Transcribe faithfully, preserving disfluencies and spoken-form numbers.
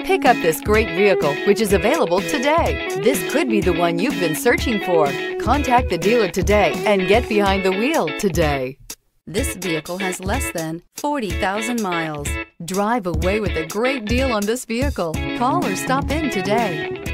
Pick up this great vehicle, which is available today. This could be the one you've been searching for. Contact the dealer today and get behind the wheel today. This vehicle has less than forty thousand miles. Drive away with a great deal on this vehicle. Call or stop in today.